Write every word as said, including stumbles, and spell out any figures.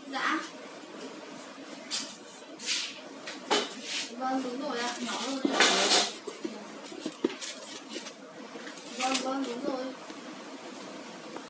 Dạ. Vâng, đúng rồi ạ, nhỏ hơn ạ. Vâng, vâng, đúng rồi.